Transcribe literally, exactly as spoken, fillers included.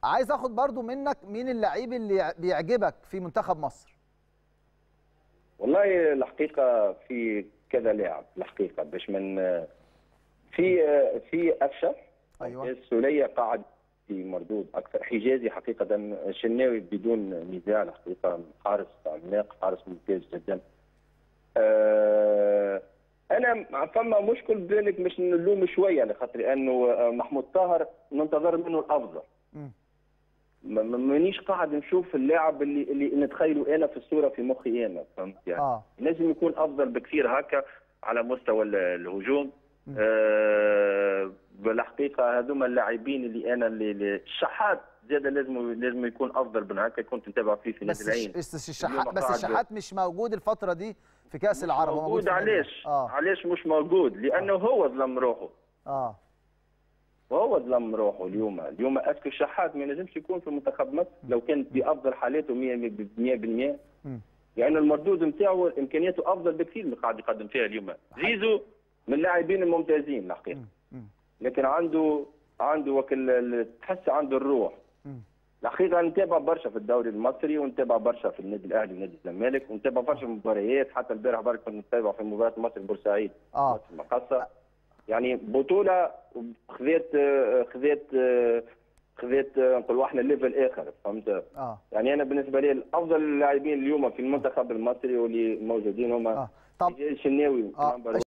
عايز اخد برضو منك مين اللعيب اللي بيعجبك في منتخب مصر؟ والله الحقيقه في كذا لاعب الحقيقه باش من في في قفشه. ايوه. السوليه قاعد في مردود اكثر. حجازي حقيقه. الشناوي بدون نزاع الحقيقه حارس عملاق، حارس ممتاز جدا. أه انا فما مشكل بالك مش نلوم شويه لخاطر انه محمود طاهر ننتظر منه الافضل. م. مانيش قاعد نشوف اللاعب اللي اللي نتخيله انا في الصوره في مخي انا، فهمت يعني؟ آه. لازم يكون افضل بكثير هكا على مستوى الهجوم. آه بالحقيقه هذوما اللاعبين اللي انا اللي الشحات زاد لازم لازم يكون افضل من هكا. كنت نتابع فيه في نادي العين. بس الشحات بس الشحات مش موجود الفتره دي في كاس العرب. موجود, موجود علاش؟ آه. علاش مش موجود؟ لانه آه. هو ظلم روحه. اه وهو ظلم روحه اليوم. اليوم اسكو الشحات ما ينجمش يكون في منتخب مصر لو كانت بافضل حالاته مية بالمية. يعني المردود نتاعو امكانياته افضل بكثير من اللي قاعد يقدم فيها اليوم. زيزو من اللاعبين الممتازين الحقيقه، لكن عنده عنده وكل تحس عنده الروح. الحقيقه نتابع برشا في الدوري المصري ونتابع برشا في النادي الاهلي ونادي الزمالك ونتابع برشا مباريات. حتى البارح برك كنت نتابع في مباراه مصر بورسعيد اه مصر المقصه. يعني بطوله خذيت خذيت خذيت نقولوا احنا ليفل اخر، فهمت؟ اه يعني انا بالنسبه لي افضل اللاعبين اليوم في المنتخب المصري واللي موجودين هما اه طب الشناوي. آه.